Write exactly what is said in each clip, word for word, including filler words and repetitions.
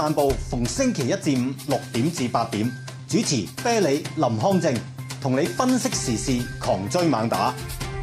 晚報逢星期一至五六點至八點，主持啤梨林康正，同你分析時事，狂追猛打。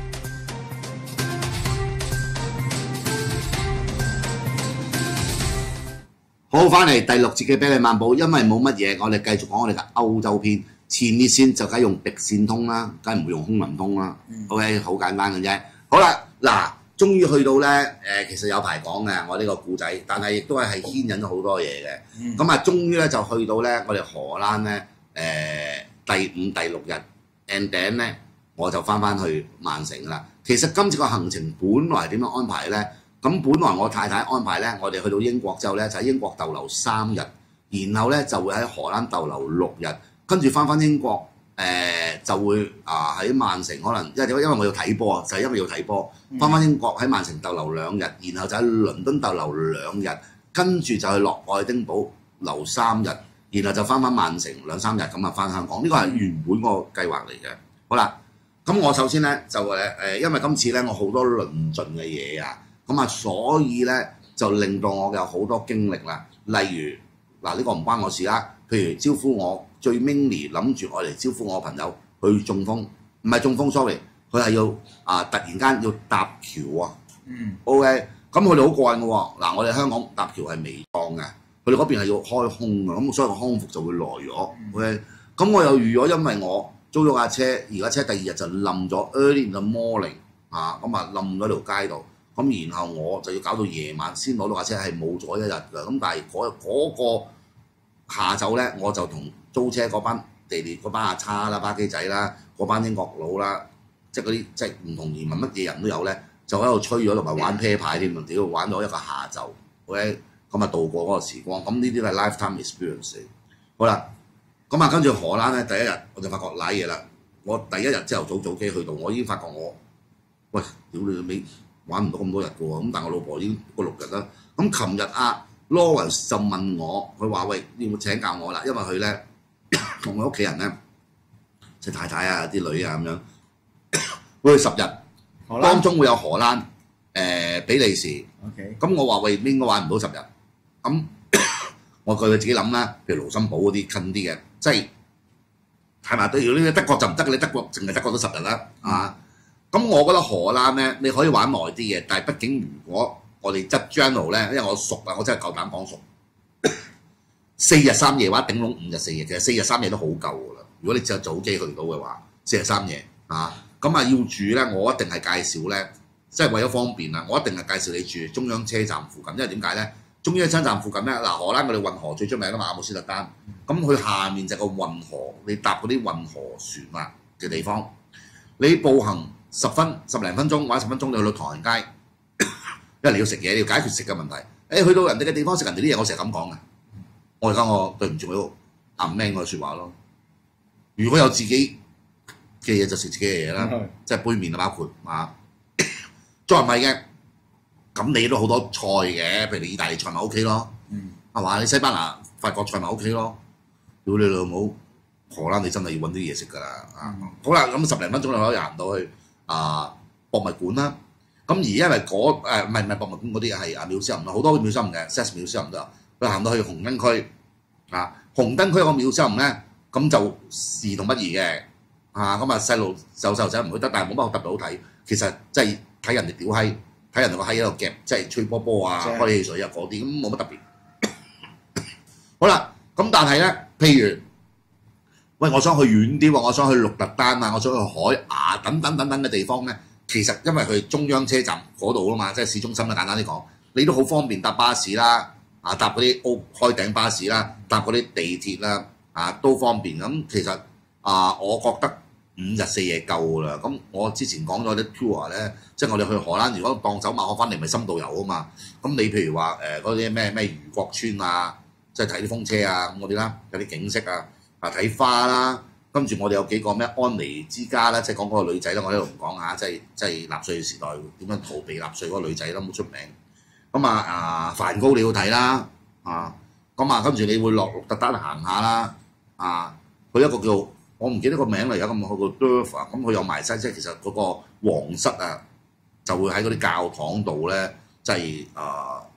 好，翻嚟第六節嘅啤梨晚報，因為冇乜嘢，我哋繼續講我哋嘅歐洲篇。前列線就梗係用迪線通啦，梗係唔會用空林通啦。嗯、OK， 好簡單嘅啫。好啦，嗱，終於去到咧，誒、呃，其實有排講嘅我呢個故仔，但係亦都係係牽引咗好多嘢嘅。咁啊、嗯，終於咧就去到咧，我哋荷蘭咧，誒、呃，第五、第六日 ，and then 咧，我就翻翻去曼城啦。其實今次個行程本來點樣安排咧？咁本來我太太安排咧，我哋去到英國之後咧，就喺英國逗留三日，然後咧就會喺荷蘭逗留六日。跟住翻翻英國，誒、呃、就會啊喺曼城可能，因為因為我要睇波啊，就係、是、因為要睇波，翻翻英國喺曼城逗留兩日，然後就喺倫敦逗留兩日，跟住就去落愛丁堡留三日，然後就翻翻曼城兩三日，咁啊翻香港。呢個係原本個計劃嚟嘅。好啦，咁我首先咧就誒誒，因為今次咧我好多論盡嘅嘢啊，咁啊所以咧就令到我有好多經歷啦。例如嗱，呢、這個唔關我事啦，譬如招呼我。最 mini 諗住我嚟招呼我朋友去中風，唔係中風 sorry，佢係要啊、呃、突然間要搭橋啊。嗯。O K， 咁佢哋好過癮嘅喎。嗱，我哋香港搭橋係微創嘅，佢哋嗰邊係要開空嘅，咁所以個康復就會耐咗。O K， 咁我又預咗，因為我租咗架車，而家車第二日就冧咗 early in the morning 啊，咁啊冧咗條街度，咁然後我就要搞到夜晚先攞到架車，係冇咗一日㗎。咁但係嗰嗰個下晝咧，我就同租車嗰班地列嗰班阿叉啦、巴基仔啦、嗰班英國佬啦，即係嗰啲即係唔同移民乜嘢人都有咧，就喺度吹咗同埋玩啤牌添啊！屌玩咗一個下晝 ，OK， 咁啊度過嗰個時光，咁呢啲都係 lifetime experience。好啦，咁啊跟住荷蘭咧，第一日我就發覺瀨嘢啦。我第一日朝頭早早機去到，我已經發覺我喂屌你尾玩唔到咁多日嘅喎，咁但係我老婆已經過六日啦。咁琴日啊 Lawrence 就問我，佢話喂要唔要請教我啦，因為佢咧。同佢屋企人咧，即係太太啊、啲女啊咁樣，會去十日，蘭當中會有荷蘭、誒、呃、比利時。OK。咁我話喂應該玩唔到十日，咁我據佢自己諗啦，譬如盧森堡嗰啲近啲嘅，即係係咪對？如果呢德國就唔得嘅，你德國淨係德國都十日啦，嗯、啊！咁我覺得荷蘭咧，你可以玩耐啲嘅，但係畢竟如果我哋執 journal 咧，因為我熟啊，我真係夠膽講熟。四日三夜或者頂籠五日四夜，其實四日三夜都好夠㗎啦。如果你只有早機去到嘅話，四日三夜啊，咁啊要住咧，我一定係介紹咧，即係為咗方便啊，我一定係介紹你住中央車站附近，因為點解咧？中央車站附近咧，嗱荷蘭我哋運河最出名啦嘛，阿姆斯特丹，咁佢下面就係個運河，你搭嗰啲運河船啊嘅地方，你步行十分十零分鐘或者十分鐘，你去到唐人街，因為你要食嘢，你要解決食嘅問題。誒去到人哋嘅地方食人哋啲嘢，我成日咁講嘅。我而家我對唔住佢啱 man 嗰句説話咯。如果有自己嘅嘢就食自己嘅嘢啦，嗯、即係杯麵啊包括啊。再唔係嘅，咁你都好多菜嘅，譬如你意大利菜咪 O K 咯，係嘛、嗯？你西班牙、法國菜咪 O K 咯。屌你老母，荷蘭你真係要揾啲嘢食㗎啦啊！嗯、好啦，咁十零分鐘你可以行到去啊博物館啦。咁而因為嗰誒唔係唔係博物館嗰啲係啊廟森林啦，好多廟森林嘅 ，Sess 廟森林都有。佢行到去紅燈區啊，紅燈區有個廟森林咧，咁就兒童不宜嘅啊，咁啊細路細細路仔唔去得，但係冇乜特別好睇。其實即係睇人哋屌閪，睇人哋個閪喺度夾，即係吹波波啊、的開汽水啊嗰啲，咁冇乜特別。好啦，咁但係咧，譬如喂，我想去遠啲喎，我想去鹿特丹啊，我想去海牙等等等等嘅地方咧，其實因為佢中央車站嗰度啊嘛，即係市中心啦，簡單啲講，你都好方便搭巴士啦。啊，搭嗰啲屋開頂巴士啦，搭嗰啲地鐵啦，啊都方便。咁其實啊，我覺得五日四夜夠㗎啦。咁我之前講咗啲 tour 咧，即係我哋去荷蘭，如果當走馬可翻嚟，咪深度遊啊嘛。咁你譬如話誒嗰啲咩咩漁國村啊，即係睇啲風車啊咁嗰啲啦，有啲景色啊，啊睇花啦。跟住我哋有幾個咩安妮之家啦，即係講嗰個女仔啦，我喺度唔講下，即係即係納粹時代點樣逃避納粹嗰個女仔啦，好出名。咁啊啊梵高你要睇啦，啊咁啊跟住你會落鹿特丹行下啦，啊佢一個叫我唔記得個名啦，而家咁佢個 Durf 啊，咁佢有埋晒，即係其實嗰個皇室啊就會喺嗰啲教堂度咧，即係啊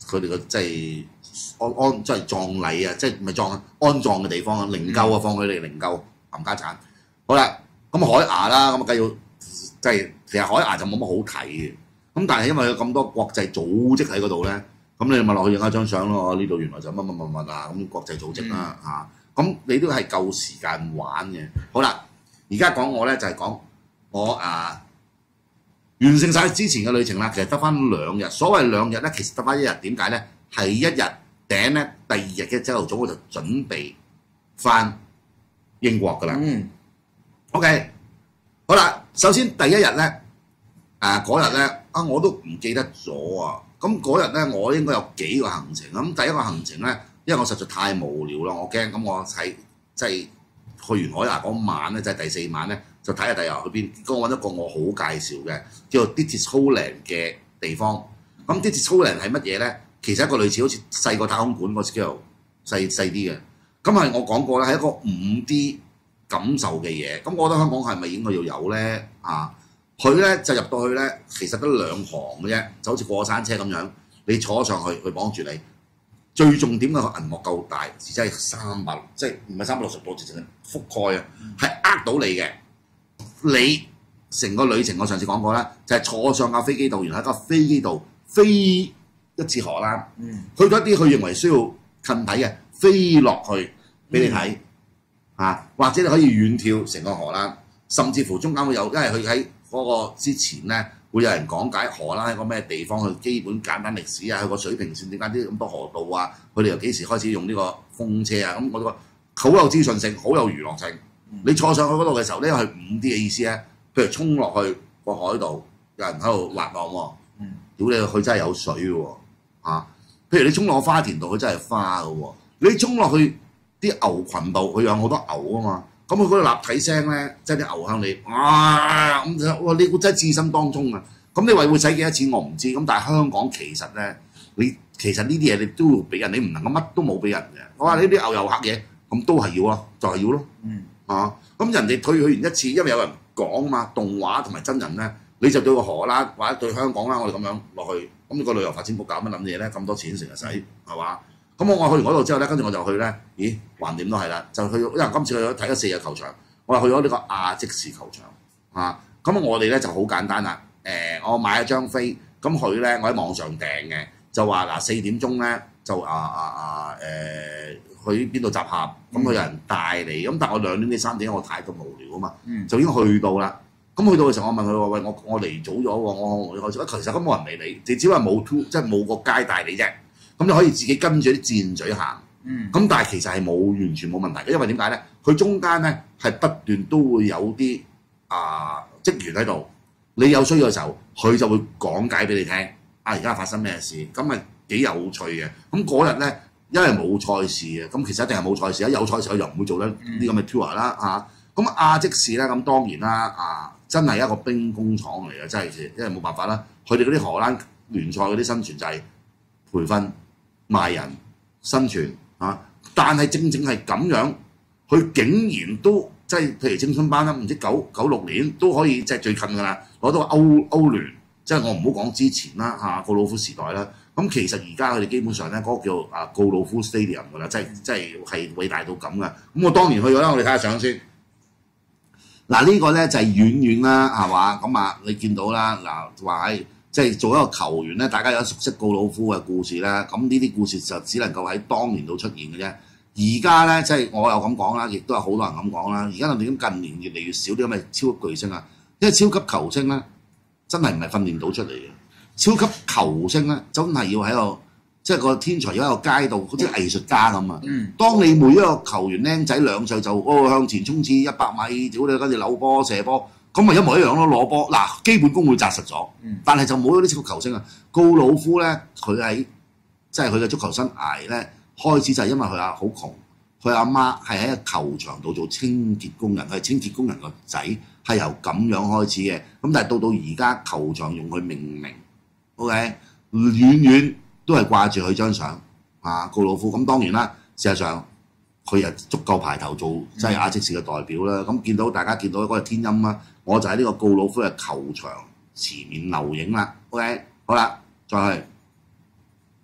佢哋個即係安安即係葬禮啊，即係唔係葬安葬嘅地方啊，靈柩啊，放佢哋靈柩冚家產。好啦，咁海牙啦，咁啊梗要即係其實海牙就冇乜好睇嘅。咁但係因為有咁多國際組織喺嗰度咧，咁你咪落去影下張相咯。呢度原來就乜乜乜乜啊，咁國際組織啦嚇。咁、嗯啊、你都係夠時間玩嘅。好啦，而家講我咧就係、是、講我啊。完成晒之前嘅旅程啦，其實得翻兩日。所謂兩日咧，其實得翻一日。點解咧？係一日頂咧，第二日嘅朝頭早我就準備翻英國噶啦。嗯。OK， 好啦，首先第一日咧，誒嗰日咧啊，我都唔記得咗啊。咁嗰日咧，我應該有幾個行程。咁第一個行程咧，因為我實在太無聊啦，我驚咁我喺即係去完海牙嗰晚咧，就係、是、第四晚咧。就睇下第日去邊，結果我揾一個我好介紹嘅，叫做 Ditiscoland 嘅地方。咁 Ditiscoland 係乜嘢咧？其實一個類似好似細個太空館個 scale 細細啲嘅。咁係我講過咧，係一個五 D 感受嘅嘢。咁我覺得香港係咪應該要有咧？啊，佢咧就入到去咧，其實得兩行嘅啫，就好似過山車咁樣，你坐上去，佢綁住你。最重點嘅銀幕夠大，即係三百，即係唔係三百六十度，直情覆蓋啊，係呃到你嘅。你成個旅程，我上次講過啦，就係、是、坐上架飛機度，然後喺架飛機度飛一次荷蘭，嗯、去到一啲佢認為需要近睇嘅，飛落去俾你睇嚇、嗯啊，或者你可以遠眺成個荷蘭，甚至乎中間會有，因為佢喺嗰個之前咧，會有人講解荷蘭係個咩地方，佢基本簡單歷史啊，佢個水平線點解啲咁多河道啊，佢哋由幾時開始用呢個風車啊，咁我都覺好有資訊性，好有娛樂性。你坐上去嗰度嘅時候，呢個係五 D 嘅意思咧。譬如衝落去個海度，有人喺度滑浪喎，屌你，佢真係有水嘅喎，啊！譬如你衝落個花田度，佢真係花嘅喎。你衝落去啲牛群度，佢養好多牛啊嘛。咁佢嗰個立體聲咧，即係啲牛向你，哇咁就哇！你真係置身當中啊！咁你話會使幾多錢我唔知，咁但係香港其實咧，你其實呢啲嘢你都要俾人，你唔能夠乜都冇俾人嘅。我話呢啲牛油黑嘢，咁都係要咯，就係、是、要咯。嗯。啊！咁人哋退去完一次，因為有人講嘛，動畫同埋真人咧，你就對個荷蘭或者對香港啦，我哋咁樣落去，咁、那個旅遊發展局搞乜諗嘢咧？咁多錢成日使係嘛？咁我我去完嗰度之後咧，跟住我就去咧，咦？橫掂都係啦，就去，因為今次去咗睇咗四日球場，我又去咗呢個亞積士球場啊。咁我哋咧就好簡單啦，誒、呃，我買一張飛，咁佢咧我喺網上訂嘅，就話嗱四點鐘咧就啊啊啊誒。呃去邊度集合？咁佢有人帶嚟，咁但係我兩點幾三點，我太過無聊啊嘛，嗯、就已經去到啦。咁去到嘅時候，我問佢話：喂，我我嚟早咗喎，我我開始，其實根本冇人理你，你只係冇 to，即係冇個街帶你啫。咁你可以自己跟住啲箭嘴行。咁、嗯、但係其實係冇完全冇問題嘅，因為點解咧？佢中間咧係不斷都會有啲啊、呃、職員喺度，你有需要嘅時候，佢就會講解俾你聽。啊，而家發生咩事？咁咪幾有趣嘅。咁嗰日咧。因為冇賽事嘅，咁其實一定係冇賽事啦。有賽事我又唔會做咧啲咁嘅 tour 啦嚇。咁亞積士咧，咁當然啦，啊真係一個兵工廠嚟嘅，真係因為冇辦法啦。佢哋嗰啲荷蘭聯賽嗰啲生存就係培訓賣人生存嚇。但係正正係咁樣，佢竟然都即係譬如青春班啦，唔知九九六年都可以即係最近㗎啦，攞到歐歐聯，即係我唔好講之前啦嚇，告魯夫時代啦。咁其實而家佢哋基本上咧嗰、那個叫啊告魯夫 Stadium 㗎啦，即係即係係偉大到咁㗎。咁我當年去咗啦，我哋睇下相先。嗱、這個、呢個咧就係、是、遠遠啦，係嘛？咁啊你見到啦，嗱話係即係做一個球員咧，大家有熟悉告魯夫嘅故事啦。咁呢啲故事就只能夠喺當年度出現嘅啫。而家咧即係我又咁講啦，亦都有好多人咁講啦。而家我哋咁近年越嚟越少啲咁嘅超級巨星啊，因為超級球星咧真係唔係訓練到出嚟嘅。超級球星咧，真係要喺個即係個天才要喺個街度，好似藝術家咁啊！嗯、當你每一個球員僆仔兩歲就哦向前衝刺一百米，屌你跟住扭波射波，咁咪一模一樣咯，攞波嗱基本功會紮實咗，嗯、但係就冇咗啲超級球星啊！告魯夫咧，佢喺即係佢嘅足球生涯咧，開始就係因為佢阿好窮，佢阿媽係喺個球場度做清潔工人，佢係清潔工人個仔，係由咁樣開始嘅。咁但係到到而家球場用佢命名。OK， 遠遠都係掛住佢張相啊，告魯夫咁當然啦，事實上佢又足夠排頭做即係亞積士嘅代表啦。咁、嗯、見到大家見到嗰個天音啦，我就喺呢個告魯夫嘅球場前面留影啦。OK， 好啦，再去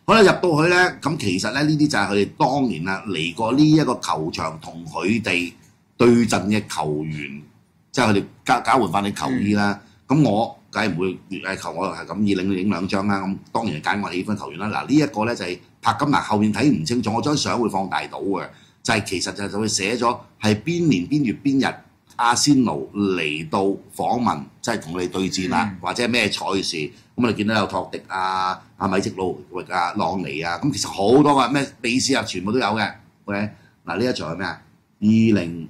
好啦，入到去咧，咁其實咧呢啲就係佢哋當年啊嚟過呢一個球場同佢哋對陣嘅球員，即係佢哋交交換翻啲球衣啦。咁、嗯、我梗係唔會誒求我係咁意領影兩張啦。咁當然係揀我喜歡球員啦。嗱呢一個咧就係柏金嗱，後面睇唔清楚，我張相會放大到嘅，就係、是、其實就就會寫咗係邊年邊月邊日阿仙奴嚟到訪問，即係同你哋對戰啦，嗯、或者咩賽事。咁我哋見到有托迪啊、阿米積路域啊、朗尼啊，咁其實好多嘅咩比斯啊，全部都有嘅。OK， 嗱呢一場係咩啊？二零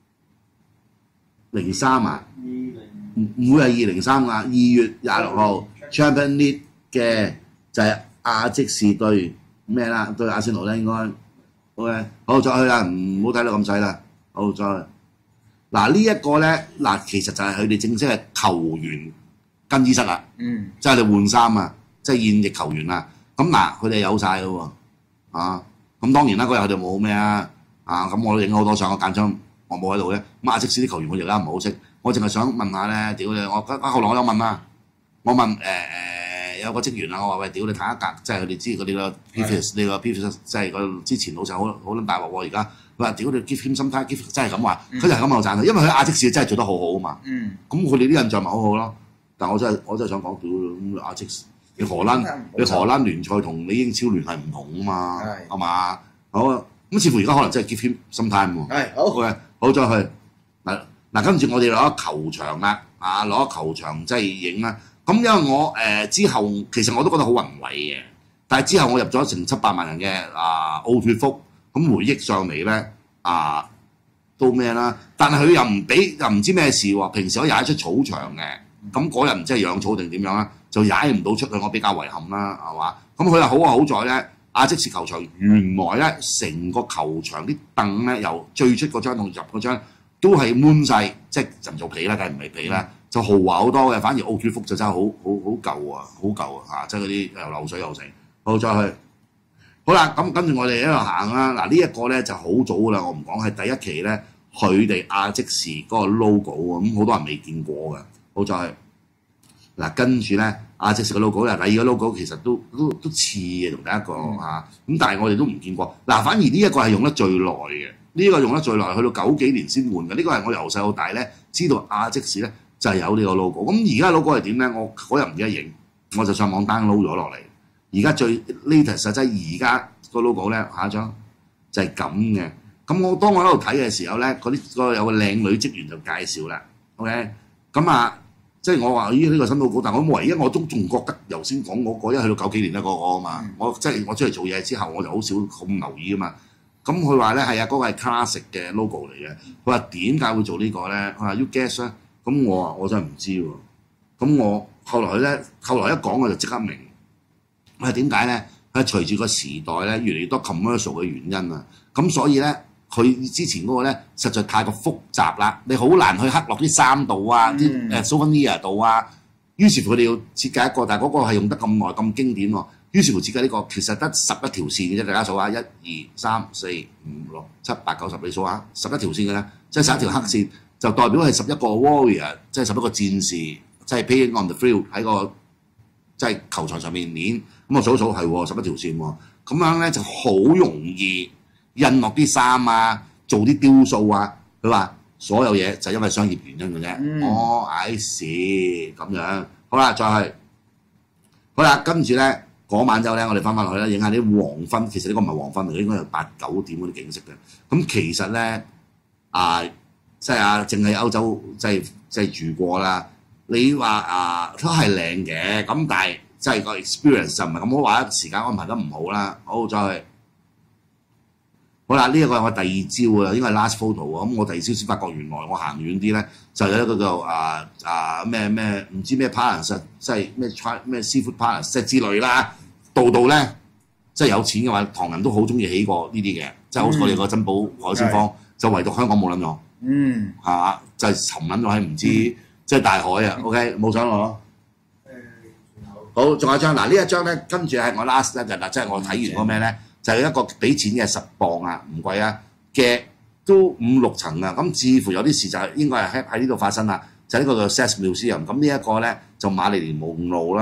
零三啊，唔唔會係二零三啊，二月廿六號 Champions League 嘅就係亞積士對咩啦？對阿仙奴咧應該。OK， 好再去啦，唔好睇到咁細啦。好再去。嗱呢一個咧，嗱其實就係佢哋正式嘅球員更衣室啦，嗯，即係你換衫啊，即係現役球員啊。咁嗱，佢哋有晒嘅喎，啊，咁當然啦，嗰日佢哋冇咩啊，啊，咁我都影咗好多相，我間張我冇喺度嘅。咁亞積士啲球員我而家唔好識，我淨係想問下咧，屌你，我啊後來我有問啊，我問誒誒、呃、有個職員啊，我話喂，屌你睇一格，即係佢哋知佢哋個 previous 呢個 previous 即係個之前老細好好撚大鑊喎，而家。佢話：屌你 give him some time，give 真係咁話，佢就係咁樣讚佢，因為佢亞積士真係做得好好啊嘛。咁佢哋啲印象咪好好咯。但我真係我真係想講，屌咁亞積士，你荷蘭你荷蘭聯賽同你英超聯係唔同啊嘛，係嘛？好啊，咁似乎而家可能真係 give him some time 喎。係好嘅，好再去嗱嗱，跟住我哋攞球場啦，啊攞球場即係影啦。咁因為我誒、呃、之後其實我都覺得好宏偉嘅，但係之後我入咗成七百萬人嘅啊奧脱福。咁回憶上嚟咧，啊都咩啦？但係佢又唔俾，又唔知咩事喎。平時可以踩出草場嘅，咁嗰日唔知係養草定點樣啦，就踩唔到出去，我比較遺憾啦，係嘛？咁佢又好啊，好在咧，亞積士球場原來咧成個球場啲凳咧，由最出嗰張同入嗰張都係滿晒，即係人造皮啦，梗係唔係皮啦，就豪華好多嘅。反而奧脱福就真係好好好舊啊，好舊啊嚇，即係嗰啲又漏水又成。好再去。好啦，咁跟住我哋一路行啦。嗱呢一個咧就好早啦，我唔講係第一期咧，佢哋亞積士嗰個 logo 啊，咁好多人未見過嘅。好在嗱跟住咧亞積士嘅 logo 咧，第二個 logo 其實都都都似嘅同第一個嚇，咁、嗯啊、但係我哋都唔見過。嗱反而呢一個係用得最耐嘅，呢、這個用得最耐，去到九幾年先換嘅。呢、這個係我由細到大咧知道亞積士咧就係、是、有呢個 logo。咁而家 logo 係點咧？我嗰日唔記得影，我就上網 download 咗落嚟。而家最 latest 實際而家個 logo 咧，下一張就係咁嘅。咁我當我喺度睇嘅時候咧，嗰啲個有個靚女職員就介紹啦。OK，咁啊，即係我話咦呢個新 logo，但我唯一我都仲覺得頭先講嗰個，因為去到九幾年咧嗰個啊嘛，嗯、我即係我出嚟做嘢之後，我就好少咁留意啊嘛。咁佢話咧係啊，嗰、嗰個係 classic 嘅 logo 嚟嘅。佢話點解會做個呢個咧？佢話 you guess 咧。咁我話我真係唔知喎。咁我後來咧，後來一講我就即刻明。係點解咧？係隨住個時代咧，越嚟越多 commercial 嘅原因啊，咁所以咧，佢之前嗰個咧實在太過複雜啦，你好難去刻落啲衫度啊，啲誒 souvenir 度啊。於是乎佢哋要設計一個，但係嗰個係用得咁耐咁經典喎。於是乎設計呢個其實得十一條線嘅啫，大家數下，一二三四五六七八九十，你數下，十一條線嘅咧，即係十一條黑線，就代表係十一個 warrior，即係十一個戰士，即係 playing on the field 喺個即係球場上面練。咁我數數係喎，十一條線喎，咁樣咧就好容易印落啲衫啊，做啲雕塑啊。佢話所有嘢就因為商業原因嘅啫。嗯、哦，I see 咁樣。好啦，再去。好啦，跟住咧嗰晚之後咧，我哋翻返落去咧，影下啲黃昏。其實呢個唔係黃昏嚟，應該係八九點嗰啲景色嘅。咁其實咧啊，即係啊，淨係歐洲即係即係住過啦。你話啊都係靚嘅，咁但係。即係個 experience 就唔係咁好，話時間安排得唔好啦。好，再去。好啦，呢、這、一個係我第二朝啊，應該係 last photo 啊。咁我第二朝先發覺原來我行遠啲咧，就有一個叫啊啊咩咩唔知咩 palace， 即係咩咩 seafood palace 即係之類啦。度度咧即係有錢嘅話，唐人都好中意起過呢啲嘅，即係好似我哋個珍寶海鮮坊，就唯獨香港冇撚咗。嗯，係嘛？就係沉撚咗喺唔知、嗯、即係大海啊。OK， 冇相我。好，仲有一張嗱，呢一張咧，跟住係我 last 咧就嗱，即係我睇完嗰咩咧，就係一個俾錢嘅十磅啊，唔貴啊嘅，都五六層啊，咁似乎有啲事就係應該係喺喺呢度發生啦，就係、是、呢個叫 Sex Museum。咁呢一個咧就瑪麗蓮夢露啦，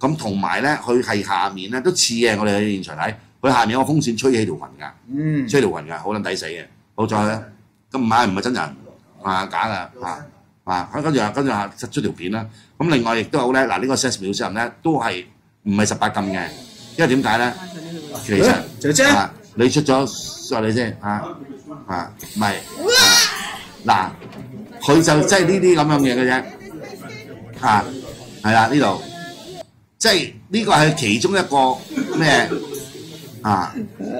咁同埋咧，佢係下面咧都似嘅，我哋喺現場睇，佢下面有個風扇吹起條雲㗎， 嗯， 吹條雲㗎，好撚抵死嘅。好在咧，咁唔係唔係真人啊假㗎啊啊！跟住啊跟住啊出條片啦。咁另外亦都有咧，嗱呢個 Sex Museum 咧都係唔係十八禁嘅，因為點解咧？其實姐姐， 啊，你出咗話你先啊啊，唔係嗱，佢就即係呢啲咁樣嘢嘅啫。啊，係啦，呢度即係呢個係其中一個咩啊？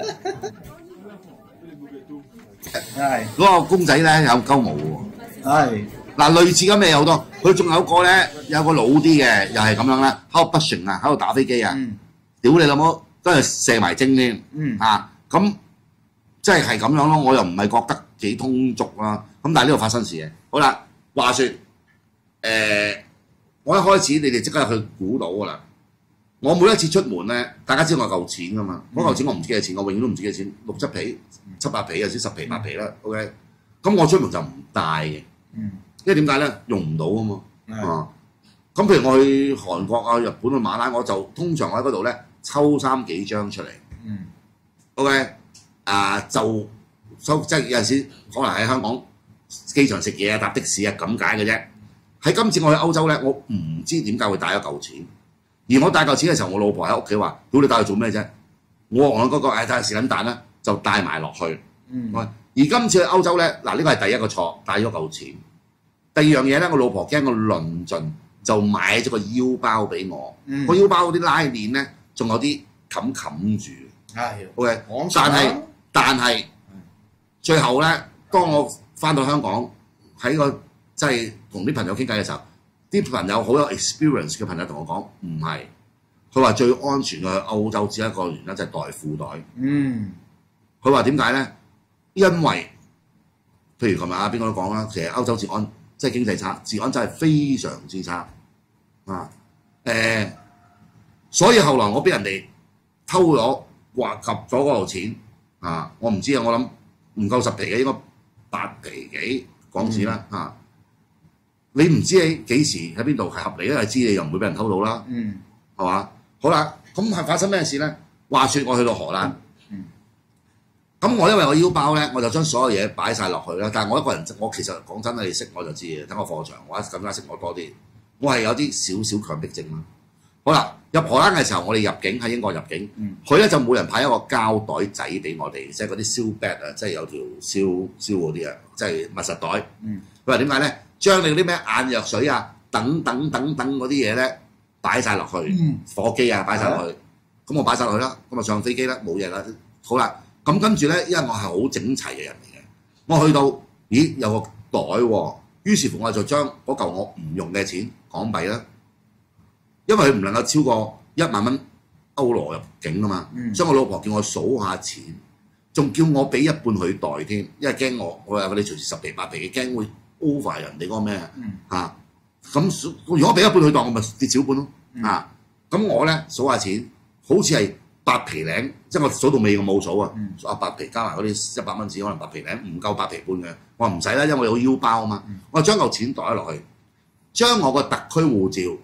係嗰個公仔咧有鳩毛喎。 係嗱，類似咁嘅有好多，佢仲有個咧有個老啲嘅，又係咁樣啦，喺度 bushing 啊，喺度打飛機啊，屌你老母，跟住射埋精添，啊，咁即係係咁樣咯，我又唔係覺得幾通俗啦。咁但係呢度發生事嘅，好啦，話説誒。我一開始你哋即刻去估到㗎啦！我每一次出門咧，大家知我嚿錢㗎嘛，嗰嚿錢我唔知幾多錢，我永遠都唔知幾多錢，六七皮、七八皮，有時十皮八皮啦。OK，咁我出門就唔帶嘅，因為點解咧？用唔到啊嘛。啊，咁譬如我去韓國啊、日本去馬拉，我就通常我喺嗰度咧抽三幾張出嚟。OK， 啊就收即係有陣時可能喺香港機場食嘢啊、搭的士啊咁解嘅啫。喺今次我去歐洲咧，我唔知點解會帶咗嚿錢，而我帶嚿錢嘅時候，我老婆喺屋企話：屌你帶去做咩啫？我話我嗰個誒睇下是撚蛋啦，就帶埋落去。嗯、而今次去歐洲咧，嗱呢個係第一個錯，帶咗嚿錢。第二樣嘢咧，我老婆驚我論盡，就買咗個腰包俾我。嗯、個腰包嗰啲拉鏈咧，仲有啲冚冚住。係。OK， 但係但係最後咧，當我翻到香港喺個即係同啲朋友傾偈嘅時候，啲朋友好有 experience 嘅朋友同我講，唔係，佢話最安全嘅去歐洲只一個原因就係袋褲袋。嗯，佢話點解咧？因為譬如琴日阿邊個都講啦，其實歐洲治安即係經濟差，治安真係非常之差啊！誒、呃，所以後來我俾人哋偷咗，話及咗嗰嚿錢啊！我唔知啊，我諗唔夠十皮嘅，應該八皮幾港紙啦嚇。嗯你唔知你幾時喺邊度係合理咧？係知你又唔會俾人偷到啦，嗯，係嘛？好啦，咁係發生咩事咧？話説我去到荷蘭，嗯，咁我因為我腰包咧，我就將所有嘢擺晒落去啦。但係我一個人，我其實講真你識我就知嘅。等我課場，我更加識我多啲。我係有啲少少強迫症啦。好啦，入荷蘭嘅時候，我哋入境喺英國入境，佢咧、嗯、就每人派一個膠袋仔俾我哋，即係嗰啲燒 bag 啊，即係有條燒燒嗰啲啊，即係密實袋。嗯，佢話點解咧？將你啲咩眼藥水啊，等等等等嗰啲嘢咧擺晒落去，嗯、火機啊擺晒落去，咁、啊、我擺晒落去啦，咁啊上飛機啦，冇嘢啦，好啦，咁跟住咧，因為我係好整齊嘅人嚟嘅，我去到，咦有個袋喎、啊，於是乎我就將嗰嚿我唔用嘅錢港幣啦，因為佢唔能夠超過一萬蚊歐羅入境啊嘛，嗯、所以我老婆叫我數下錢，仲叫我俾一半佢袋添，因為驚我我話佢哋隨時十皮八皮嘅，驚會over 人哋嗰個咩啊？咁如果俾一半佢當，我咪跌少半咯啊！咁我咧數下錢，好似係八皮零，即係我數到尾我冇數啊！數下八皮加埋嗰啲一百蚊紙，可能八皮零唔夠八皮半嘅。我話唔使啦，因為我有腰包啊嘛。我將嚿錢袋落去，將我個特區護照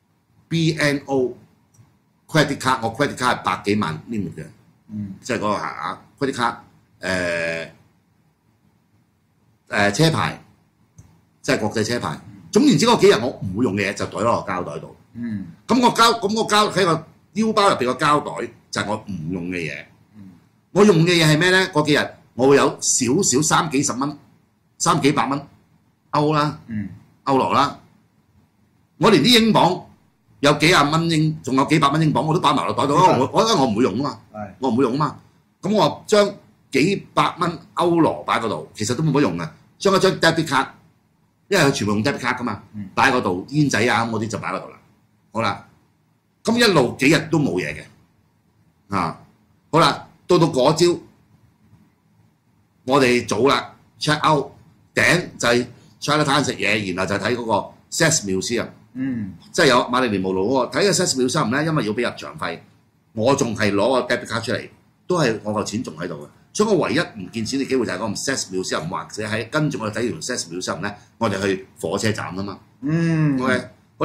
B N O credit card， 我 credit card 係百幾萬 limit 嘅，嗯、即係嗰個額 credit card 誒、呃、誒、呃、車牌。即係國際車牌，總言之嗰幾日我唔會用嘅嘢就袋喺個膠袋度。嗯，咁個膠咁個膠喺個腰包入邊個膠袋就係我唔用嘅嘢。嗯，我用嘅嘢係咩咧？嗰幾日我會有少少三幾十蚊、三幾百蚊歐啦，嗯，歐羅啦。我連啲英鎊有幾廿蚊英，仲有幾百蚊英鎊我都擺埋落袋度，因為我我因為我唔會用啊嘛，係，我唔會用啊嘛。咁我話將幾百蚊歐羅擺嗰度，其實都冇乜用嘅，將一張 debit card。因為佢全部用 debit card 噶嘛，擺喺嗰度煙仔啊咁嗰啲就擺喺嗰度啦。好啦，咁一路幾日都冇嘢嘅，啊，好啦，到到嗰朝我哋早啦 check out 頂就係 Chinatown食嘢，然後就睇嗰個 Sex Museum，嗯，即係有瑪麗蓮夢露嗰個睇個 Sex Museum咧，因為要俾入場費，我仲係攞個 debit card 出嚟，都係我個錢仲喺度嘅。所以我唯一唔見錢嘅機會就係講 Sex Museum，或者喺跟住我哋睇完 Sex Museum咧，我哋去火車站啊嘛。嗯 ，OK， 好啦，但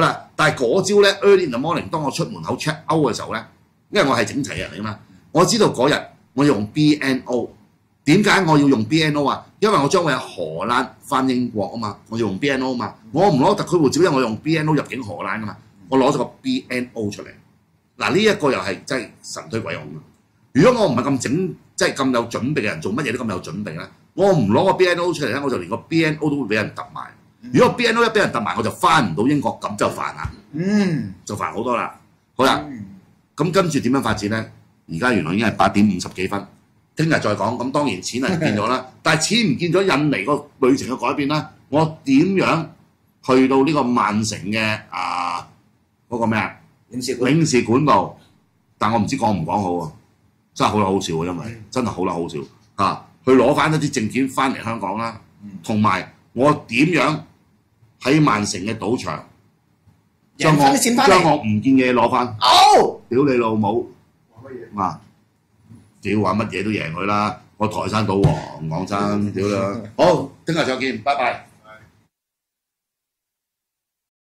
但係嗰朝咧 early in the morning，當我出門口 check out 嘅時候咧，因為我係整齊嘅人嚟嘛，我知道嗰日我用 B N O。點解我要用 B N O 啊？因為我將會喺荷蘭翻英國啊嘛，我要用 B N O 嘛。我唔攞特區護照，因為我用 B N O 入境荷蘭啊嘛。我攞咗個 B N O 出嚟。嗱，呢一個又係真係神推鬼用啊！如果我唔係咁整，即係咁有準備嘅人，做乜嘢都咁有準備咧？我唔攞個 B N O 出嚟咧，我就連個 B N O 都會俾人揼埋。如果 B N O 一俾人揼埋，我就翻唔到英國，咁就煩啦。嗯，就煩好多啦。好啦，咁跟住點樣發展咧？而家原來已經係八點五十幾分。聽日再講，咁當然錢係唔見咗啦，但係錢唔見咗，引嚟個旅程嘅改變啦。我點樣去到呢個曼城嘅啊嗰個咩啊領事館領事館度？但我唔知講唔講好啊，真係好啦好笑啊，因為真係好啦好笑嚇、啊，去攞翻一啲證件翻嚟香港啦，同埋我點樣喺曼城嘅賭場將我將我唔見嘅嘢攞翻？哦，屌你老母！玩乜嘢啊？屌玩乜嘢都贏佢啦！我台山賭王講真，屌啦！好，聽日再見，拜拜。